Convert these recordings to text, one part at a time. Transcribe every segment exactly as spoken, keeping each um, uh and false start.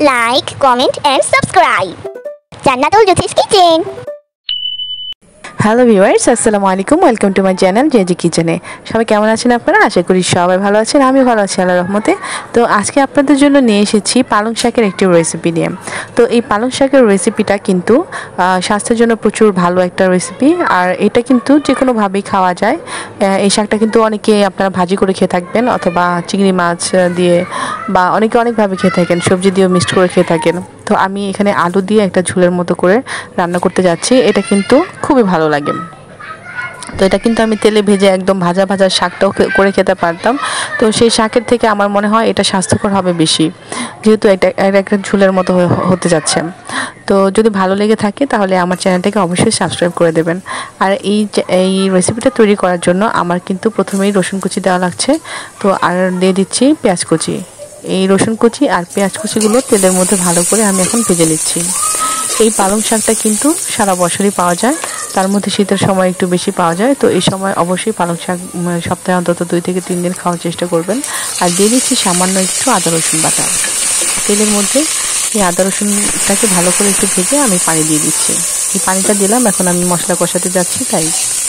like, comment and subscribe. Jannatul Jyoti's Kitchen. Hello viewers, আসসালামু আলাইকুম। Welcome to my channel JG কিচেনে। সবাই কেমন আছেন আপনারা? আশা করি সবাই ভালো আছেন। আমি ভালো আছি আল্লাহর রহমতে। তো আজকে আপনাদের জন্য নিয়ে এসেছি পালং শাকের একটি রেসিপি নিয়ে। তো এই পালং শাকের রেসিপিটা কিন্তু স্বাস্থ্যের জন্য প্রচুর ভালো একটা রেসিপি, আর এটা কিন্তু যে কোনোভাবেই খাওয়া যায়। এই শাকটা কিন্তু অনেকে আপনারা ভাজি করে খেয়ে থাকবেন, অথবা চিংড়ি মাছ দিয়ে, বা অনেকে অনেকভাবে খেয়ে থাকেন, সবজি দিয়েও মিক্সড করে খেয়ে থাকেন। তো আমি এখানে আলু দিয়ে একটা ঝোলের মতো করে রান্না করতে যাচ্ছি। এটা কিন্তু খুবই ভালো লাগে। তো এটা কিন্তু আমি তেলে ভেজে একদম ভাজা ভাজা শাকটাও করে খেতে পারতাম। তো সেই শাকের থেকে আমার মনে হয় এটা স্বাস্থ্যকর হবে বেশি, যেহেতু এটা একটা ঝোলের মতো হতে যাচ্ছে। তো যদি ভালো লেগে থাকে তাহলে আমার চ্যানেলটাকে অবশ্যই সাবস্ক্রাইব করে দেবেন। আর এই এই রেসিপিটা তৈরি করার জন্য আমার কিন্তু প্রথমেই রসুন কুচি দেওয়া লাগছে। তো আর দিয়ে দিচ্ছি পেঁয়াজ কুচি। এই রসুন কুচি আর পেঁয়াজ কুচিগুলো তেলের মধ্যে ভালো করে আমি এখন ভেজে নিচ্ছি। এই পালং শাকটা কিন্তু সারা বছরই পাওয়া যায়, তার মধ্যে শীতের সময় একটু বেশি পাওয়া যায়। তো এই সময় অবশ্যই পালং শাক সপ্তাহে অন্তত দুই থেকে তিন দিন খাওয়ার চেষ্টা করবেন। আর দিয়ে দিচ্ছি সামান্য একটু আদা রসুন বাটা। তেলের মধ্যে এই আদা রসুনটাকে ভালো করে একটু ভেজে আমি পানি দিয়ে দিচ্ছি। এই পানিটা দিলাম, এখন আমি মশলা কষাতে যাচ্ছি। তাই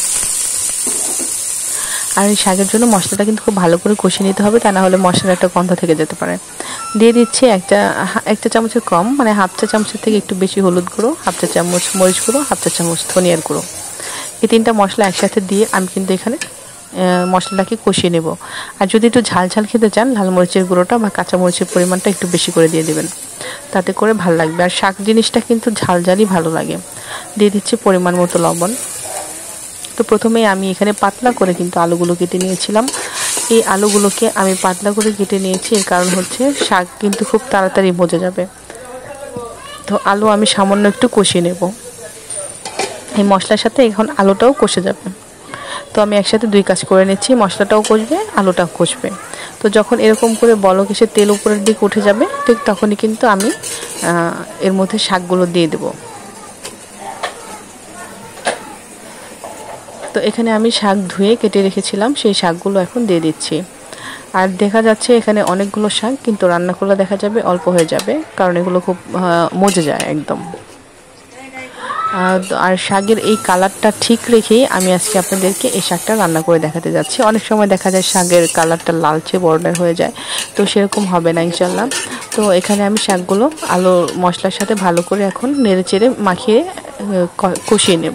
আর এই শাকের জন্য মশলাটা কিন্তু খুব ভালো করে কষিয়ে নিতে হবে, তা না হলে মশলার একটা গন্ধ থেকে যেতে পারে। দিয়ে দিচ্ছি একটা একটা চামচের কম, মানে হাফ চা চামচের থেকে একটু বেশি হলুদ গুঁড়ো, হাফ চা চামচ মরিচ গুঁড়ো, হাফ চা চামচ ধনিয়ার গুঁড়ো। এই তিনটা মশলা একসাথে দিয়ে আমি কিন্তু এখানে মশলাটাকে কষিয়ে নেব। আর যদি একটু ঝাল ঝাল খেতে চান, লাল মরিচের গুঁড়োটা বা কাঁচা মরিচের পরিমাণটা একটু বেশি করে দিয়ে দেবেন, তাতে করে ভালো লাগবে। আর শাক জিনিসটা কিন্তু ঝাল ঝালই ভালো লাগে। দিয়ে দিচ্ছি পরিমাণ মতো লবণ। তো প্রথমে আমি এখানে পাতলা করে কিন্তু আলুগুলো কেটে নিয়েছিলাম। এই আলুগুলোকে আমি পাতলা করে কেটে নিয়েছি, এর কারণ হচ্ছে শাক কিন্তু খুব তাড়াতাড়ি মজে যাবে। তো আলু আমি সামান্য একটু কষিয়ে নেব। এই মশলার সাথে এখন আলুটাও কষে যাবে। তো আমি একসাথে দুই কাজ করে নিচ্ছি, মশলাটাও কষবে, আলুটাও কষবে। তো যখন এরকম করে বলক এসে তেল উপরের দিকে উঠে যাবে, ঠিক তখনই কিন্তু আমি এর মধ্যে শাকগুলো দিয়ে দেবো। তো এখানে আমি শাক ধুয়ে কেটে রেখেছিলাম, সেই শাকগুলো এখন দিয়ে দিচ্ছি। আর দেখা যাচ্ছে এখানে অনেকগুলো শাক, কিন্তু রান্না করলে দেখা যাবে অল্প হয়ে যাবে, কারণ এগুলো খুব মজে যায় একদম। আর শাকের এই কালারটা ঠিক রেখেই আমি আজকে আপনাদেরকে এই শাকটা রান্না করে দেখাতে যাচ্ছি। অনেক সময় দেখা যায় শাকের কালারটা লালচে বর্ণের হয়ে যায়, তো সেরকম হবে না ইনশাল্লাহ। তো এখানে আমি শাকগুলো আলু মশলার সাথে ভালো করে এখন নেড়ে চেড়ে মাখিয়ে কষিয়ে নেব।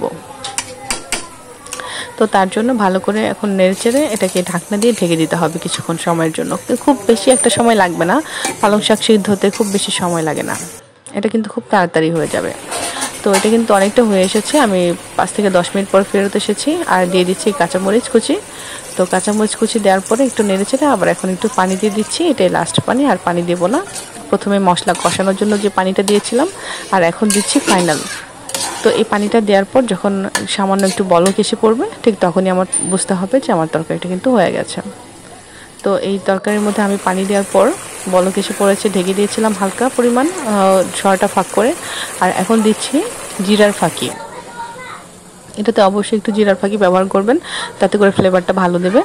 তো তার জন্য ভালো করে এখন নেড়েচেড়ে এটাকে ঢাকনা দিয়ে ঢেকে দিতে হবে কিছুক্ষণ সময়ের জন্য। খুব বেশি একটা সময় লাগবে না, পালং শাক সিদ্ধ হতে খুব বেশি সময় লাগে না, এটা কিন্তু খুব তাড়াতাড়ি হয়ে যাবে। তো এটা কিন্তু অনেকটা হয়ে এসেছে, আমি পাঁচ থেকে দশ মিনিট পর ফেরত এসেছি। আর দিয়ে দিচ্ছি কাঁচামরিচ কুচি। তো কাঁচামরিচ কুচি দেওয়ার পরে একটু নেড়েচেড়ে আবার এখন একটু পানি দিয়ে দিচ্ছি। এটাই লাস্ট পানি, আর পানি দেবো না। প্রথমে মশলা কষানোর জন্য যে পানিটা দিয়েছিলাম, আর এখন দিচ্ছি ফাইনাল। তো এই পানিটা দেওয়ার পর যখন সামান্য একটু বলক এসে পড়বে, ঠিক তখনই আমার বুঝতে হবে যে আমার তরকারিটা কিন্তু হয়ে গেছে। তো এই তরকারির মধ্যে আমি পানি দেওয়ার পর বলক এসে পড়েছে, ঢেকে দিয়েছিলাম হালকা পরিমাণ ছয়টা ফাঁক করে। আর এখন দিচ্ছি জিরার ফাঁকি। এটাতে অবশ্যই একটু জিরার ফাঁকি ব্যবহার করবেন, তাতে করে ফ্লেভারটা ভালো দেবে।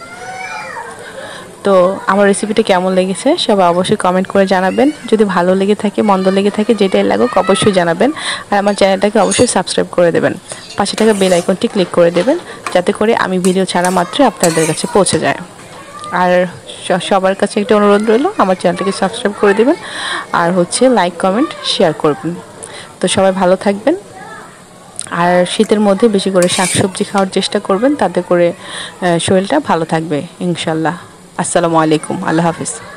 তো আমার রেসিপিটা কেমন লেগেছে সবাই অবশ্যই কমেন্ট করে জানাবেন। যদি ভালো লেগে থাকে, মন্দ লেগে থাকে, যেটাই লাগুক অবশ্যই জানাবেন। আর আমার চ্যানেলটাকে অবশ্যই সাবস্ক্রাইব করে দেবেন, পাশে থাকা বেল আইকনটি ক্লিক করে দেবেন, যাতে করে আমি ভিডিও ছাড়া মাত্রই আপনাদের কাছে পৌঁছে যায়। আর সবার কাছে একটা অনুরোধ রইল, আমার চ্যানেলটাকে সাবস্ক্রাইব করে দেবেন, আর হচ্ছে লাইক কমেন্ট শেয়ার করবেন। তো সবাই ভালো থাকবেন, আর শীতের মধ্যে বেশি করে শাকসবজি খাওয়ার চেষ্টা করবেন, তাতে করে শরীরটা ভালো থাকবে ইনশাল্লাহ। আসসালামু আলাইকুম, আল্লাহ হাফিজ।